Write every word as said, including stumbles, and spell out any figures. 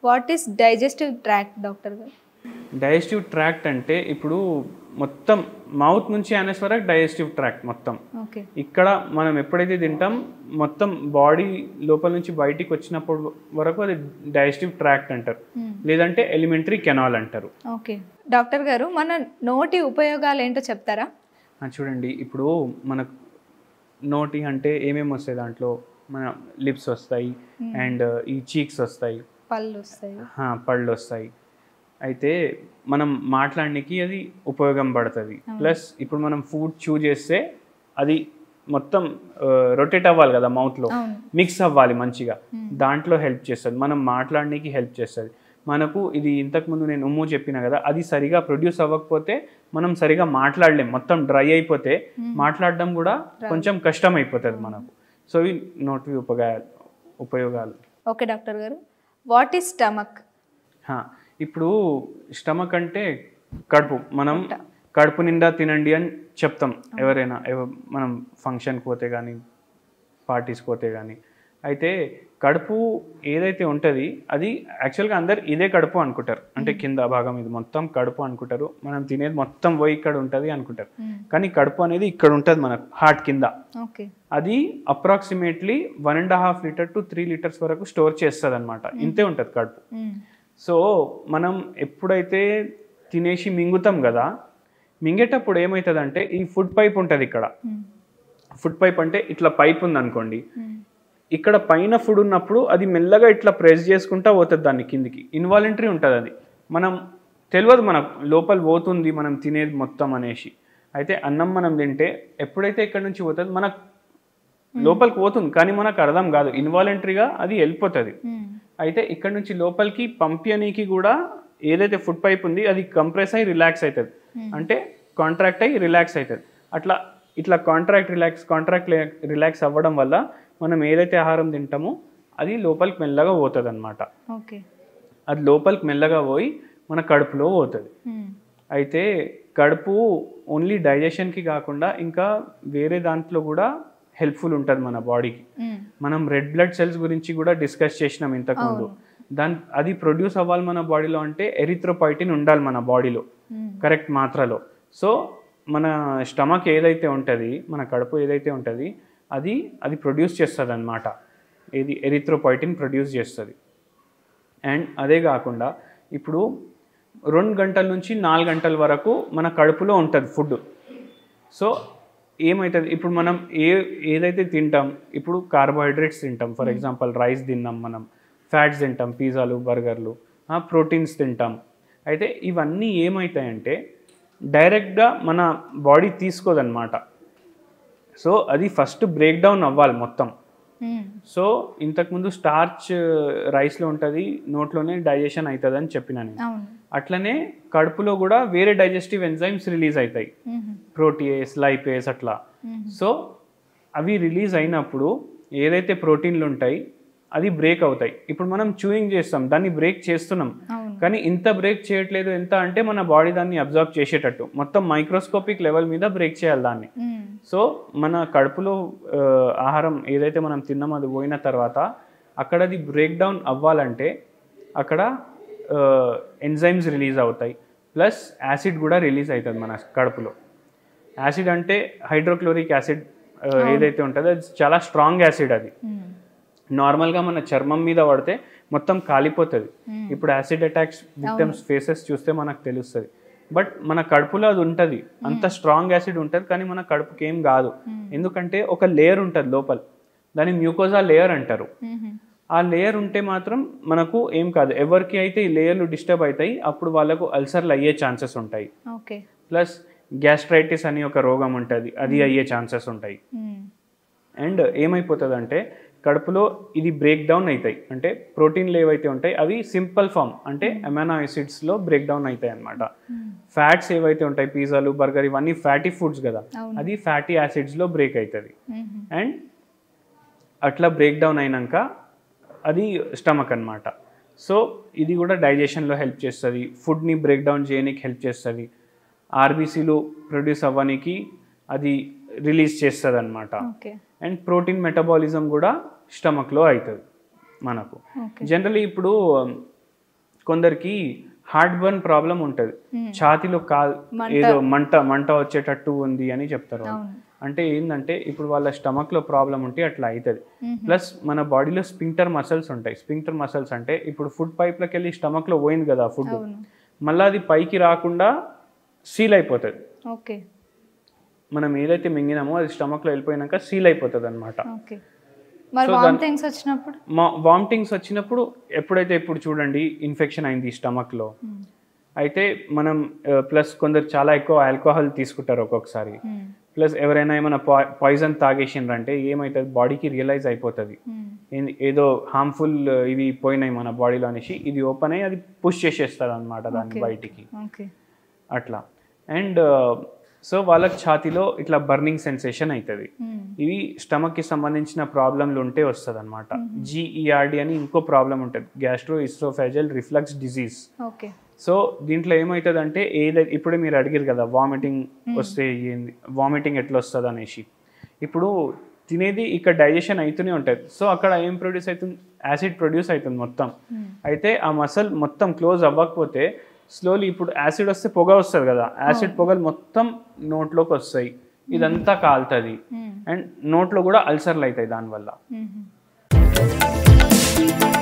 What is digestive tract doctor గారు? Digestive tract అంటే ఇప్పుడు మొత్తం మౌత్ నుంచి అనేస్ వరకు డైజెస్టివ్ ట్రాక్ట్ మొత్తం. ఓకే. ఇక్కడ మనం ఎప్పుడైతే తింటాం మొత్తం బాడీ లోపల నుంచి బయటికి వచ్చినప్పుడు వరకు అది డైజెస్టివ్ ట్రాక్ట్ అంటారు, లేదంటే ఎలిమెంటరీ కెనాల్ అంటారు. ఓకే డాక్టర్ గారు, మన నోటి ఉపయోగాలు ఏంటో చెప్తారా? చూడండి, ఇప్పుడు మనకు నోటి అంటే ఏమేమి వస్తాయి, దాంట్లో మన లిప్స్ వస్తాయి అండ్ ఈ చీక్స్ వస్తాయి, పళ్ళు వస్తాయి, పళ్ళు వస్తాయి. అయితే మనం మాట్లాడడానికి అది ఉపయోగం పడుతుంది. ప్లస్ ఇప్పుడు మనం ఫుడ్ చూ చేస్తే అది మొత్తం రొటేట్ అవ్వాలి కదా, మౌత్లో మిక్స్ అవ్వాలి మంచిగా, దాంట్లో హెల్ప్ చేస్తుంది. మనం మాట్లాడడానికి హెల్ప్ చేస్తుంది. మనకు ఇది ఇంతకుముందు నేను ఉమ్ము చెప్పిన కదా, అది సరిగా ప్రొడ్యూస్ అవ్వకపోతే మనం సరిగా మాట్లాడలేం, మొత్తం డ్రై అయిపోతే మాట్లాడడం కూడా కొంచెం కష్టం అయిపోతుంది మనకు. సో ఇవి నోటి ఉపయోగాలు ఉపయోగాలు ఓకే డాక్టర్ గారు, వాట్ ఈస్ స్టమక్? ఇప్పుడు స్టమక్ అంటే కడుపు. మనం కడుపు నిండా తినండి అని చెప్తాం ఎవరైనా, మనం ఫంక్షన్కి పోతే కానీ పార్టీస్కి పోతే కానీ. అయితే కడుపు ఏదైతే ఉంటుంది అది యాక్చువల్గా అందరు ఇదే కడుపు అనుకుంటారు, అంటే కింద భాగం ఇది మొత్తం కడుపు అనుకుంటారు. మనం తినేది మొత్తం పోయి ఇక్కడ ఉంటుంది అనుకుంటారు, కానీ కడుపు అనేది ఇక్కడ ఉంటుంది మనకు హార్ట్ కింద. అది approximately one and half litre to three litres వరకు స్టోర్ చేస్తుంది అనమాట. ఇంతే ఉంటుంది కడుపు. సో మనం ఎప్పుడైతే తినేసి మింగుతాం కదా, మింగేటప్పుడు ఏమవుతుందంటే ఈ ఫుడ్ పైప్ ఉంటుంది ఇక్కడ. ఫుడ్ పైప్ అంటే ఇట్లా పైప్ ఉంది అనుకోండి, ఇక్కడ పైన ఫుడ్ ఉన్నప్పుడు అది మెల్లగా ఇట్లా ప్రెస్ చేసుకుంటా పోతుంది దాన్ని కిందికి. ఇన్వాలంటరీ ఉంటుంది అది, మనం తెలియదు మనకు లోపల పోతుంది మనం తినేది మొత్తం అనేసి. అయితే అన్నం మనం తింటే ఎప్పుడైతే ఇక్కడ నుంచి పోతుంది మనకు లోపలికి పోతుంది, కానీ మనకు అర్థం కాదు, ఇన్వాలంటరీగా అది వెళ్ళిపోతుంది. అయితే ఇక్కడ నుంచి లోపలికి పంపియనీకి కూడా ఏదైతే ఫుడ్ పైప్ ఉంది అది కంప్రెస్ అయ్యి రిలాక్స్ అవుతుంది, అంటే కాంట్రాక్ట్ అయ్యి రిలాక్స్ అవుతుంది. అట్లా ఇట్లా కాంట్రాక్ట్ రిలాక్స్ కాంట్రాక్ట్ రిలాక్స్ అవ్వడం వల్ల మనం ఏదైతే ఆహారం తింటామో అది లోపలికి మెల్లగా పోతుంది అనమాట. అది లోపలికి మెల్లగా పోయి మన కడుపులో పోతుంది. అయితే కడుపు ఓన్లీ డైజెషన్కి కాకుండా ఇంకా వేరే దాంట్లో కూడా హెల్ప్ఫుల్ ఉంటుంది మన బాడీకి. మనం రెడ్ బ్లడ్ సెల్స్ గురించి కూడా డిస్కస్ చేసినాం ఇంతకుముందు. దాని అది ప్రొడ్యూస్ అవ్వాలి మన బాడీలో అంటే ఎరిథ్రోపాయిటిన్ ఉండాలి మన బాడీలో కరెక్ట్ మాత్రలో. సో మన స్టమక్ ఏదైతే ఉంటుంది, మన కడుపు ఏదైతే ఉంటుంది అది అది ప్రొడ్యూస్ చేస్తుంది అనమాట. ఏది ఎరిథ్రోపాయిటిన్ ప్రొడ్యూస్ చేస్తుంది. అండ్ అదే కాకుండా ఇప్పుడు రెండు గంటల నుంచి నాలుగు గంటల వరకు మన కడుపులో ఉంటుంది ఫుడ్. సో ఏమవుతుంది, ఇప్పుడు మనం ఏ ఏదైతే తింటాం, ఇప్పుడు కార్బోహైడ్రేట్స్ తింటాం, ఫర్ ఎగ్జాంపుల్ రైస్ తిన్నాం, మనం ఫ్యాట్స్ తింటాం, పిజ్జాలు బర్గర్లు, ప్రోటీన్స్ తింటాం. అయితే ఇవన్నీ ఏమవుతాయంటే డైరెక్ట్గా మన బాడీ తీసుకోదన్నమాట. సో అది ఫస్ట్ బ్రేక్ డౌన్ అవ్వాలి మొత్తం. సో ఇంతకుముందు స్టార్చ్ రైస్లో ఉంటుంది, నోట్లోనే డైజెషన్ అవుతుంది అని చెప్పిన నేను. అట్లనే కడుపులో కూడా వేరే డైజెస్టివ్ ఎంజైమ్స్ రిలీజ్ అవుతాయి, ప్రోటీయేస్, లైపేస్ అట్లా. సో అవి రిలీజ్ అయినప్పుడు ఏదైతే ప్రోటీన్లు ఉంటాయి అది బ్రేక్ అవుతాయి. ఇప్పుడు మనం చూయింగ్ చేస్తాం, దాన్ని బ్రేక్ చేస్తున్నాం, కానీ ఇంత బ్రేక్ చేయట్లేదు. ఎంత అంటే మన బాడీ దాన్ని అబ్జర్వ్ చేసేటట్టు మొత్తం మైక్రోస్కోపిక్ లెవెల్ మీద బ్రేక్ చేయాలి దాన్ని. సో మన కడుపులో ఆహారం ఏదైతే మనం తిన్నామో అది పోయిన తర్వాత అక్కడ అది బ్రేక్ డౌన్ అవ్వాలంటే అక్కడ ఎంజైమ్స్ రిలీజ్ అవుతాయి, ప్లస్ యాసిడ్ కూడా రిలీజ్ అవుతుంది మన కడుపులో. యాసిడ్ అంటే హైడ్రోక్లోరిక్ యాసిడ్ ఏదైతే ఉంటుందో అది చాలా స్ట్రాంగ్ యాసిడ్. అది నార్మల్గా మన చర్మం మీద పడితే మొత్తం కాలిపోతుంది. ఇప్పుడు యాసిడ్ అటాక్స్ విక్టిమ్స్ ఫేసెస్ చూస్తే మనకు తెలుస్తుంది. బట్ మన కడుపులో అది ఉంటుంది, అంత స్ట్రాంగ్ యాసిడ్ ఉంటుంది, కానీ మన కడుపుకి ఏం కాదు. ఎందుకంటే ఒక లేయర్ ఉంటుంది లోపల, దాన్ని మ్యూకోజా లేయర్ అంటారు. ఆ లేయర్ ఉంటే మాత్రం మనకు ఏం కాదు. ఎవరికి అయితే ఈ లేయర్లు డిస్టర్బ్ అవుతాయి అప్పుడు వాళ్ళకు అల్సర్లు అయ్యే ఛాన్సెస్ ఉంటాయి. ప్లస్ గ్యాస్ట్రైటిస్ అని ఒక రోగం ఉంటుంది, అది అయ్యే ఛాన్సెస్ ఉంటాయి. అండ్ ఏమైపోతుంది అంటే కడుపులో ఇది బ్రేక్ డౌన్ అవుతాయి, అంటే ప్రోటీన్లు ఏవైతే ఉంటాయి అవి సింపుల్ ఫామ్ అంటే అమైనో యాసిడ్స్లో బ్రేక్ డౌన్ అవుతాయి అనమాట. ఫ్యాట్స్ ఏవైతే ఉంటాయి, పిజ్జాలు బర్గర్ ఇవన్నీ ఫ్యాటీ ఫుడ్స్ కదా, అది ఫ్యాటీ యాసిడ్స్లో బ్రేక్ అవుతుంది. అండ్ అట్లా బ్రేక్ డౌన్ అయినాక అది స్టమక్ అనమాట. సో ఇది కూడా డైజెషన్లో హెల్ప్ చేస్తుంది, ఫుడ్ని బ్రేక్ డౌన్ చేయడానికి హెల్ప్ చేస్తుంది, ఆర్బీసీలు ప్రొడ్యూస్ అవ్వడానికి అది రిలీజ్ చేస్తుంది అనమాట. అండ్ ప్రోటీన్ మెటబాలిజం కూడా స్టమక్లో అవుతుంది మనకు. జనరలీ ఇప్పుడు కొందరికి హార్ట్ బర్న్ ప్రాబ్లం ఉంటుంది, ఛాతీలో కా ఏదో మంట మంట వచ్చేటట్టు ఉంది అని చెప్తారు. అంటే ఏంటంటే ఇప్పుడు వాళ్ళ స్టమక్లో ప్రాబ్లం ఉంటే అట్లా అవుతుంది. ప్లస్ మన బాడీలో స్పింక్టర్ మసల్స్ ఉంటాయి. స్పింక్టర్ మసల్స్ అంటే ఇప్పుడు ఫుడ్ పైప్లోకి వెళ్ళి స్టమక్లో పోయింది కదా ఫుడ్, మళ్ళీ అది పైకి రాకుండా సీల్ అయిపోతుంది. ఓకే, మనం ఏదైతే మింగినామో అది స్టమక్లో వెళ్ళిపోయినాక సీల్ అయిపోతుంది అనమాట. వామిటింగ్స్ వచ్చినప్పుడు వామిటింగ్స్ వచ్చినప్పుడు ఎప్పుడైతే ఇప్పుడు చూడండి ఇన్ఫెక్షన్ అయింది స్టమక్లో, అయితే మనం ప్లస్ కొందరు చాలా ఎక్కువ ఆల్కహాల్ తీసుకుంటారు ఒక్కొక్కసారి, ప్లస్ ఎవరైనా ఏమైనా పాయిజన్ తాగేసిండ్రంటే ఏమవుతుంది బాడీకి రియలైజ్ అయిపోతుంది ఏదో హార్మ్ఫుల్ ఇవి పోయినాయి మన బాడీలో అనేసి, ఇది ఓపెన్ అయ్యి అది పుష్ చేసేస్తారు అనమాట దాన్ని బయటికి అట్లా. అండ్ సో వాళ్ళకి ఛాతీలో ఇట్లా బర్నింగ్ సెన్సేషన్ అవుతుంది. ఇవి స్టమక్కి సంబంధించిన ప్రాబ్లంలు ఉంటే వస్తుంది అనమాట. జిఈఆర్డి అని ఇంకో ప్రాబ్లం ఉంటుంది, gastro oesophageal reflux disease. So దీంట్లో ఏమవుతుంది అంటే ఏదైతే ఇప్పుడే మీరు అడిగారు కదా వామిటింగ్ వస్తే ఏంది, వామిటింగ్ ఎట్లా వస్తుంది అనేసి, ఇప్పుడు తినేది ఇక్కడ డైజెషన్ అవుతూనే ఉంటుంది. సో అక్కడ ఏం ప్రొడ్యూస్ అవుతుంది, యాసిడ్ ప్రొడ్యూస్ అవుతుంది మొత్తం. అయితే ఆ మసల్ మొత్తం క్లోజ్ అవ్వకపోతే స్లోలీ ఇప్పుడు యాసిడ్ వస్తే పొగ వస్తుంది కదా, యాసిడ్ పొగలు మొత్తం నోట్లోకి వస్తాయి, ఇదంతా కాలుతుంది అండ్ నోట్లో కూడా అల్సర్లు అవుతాయి దానివల్ల.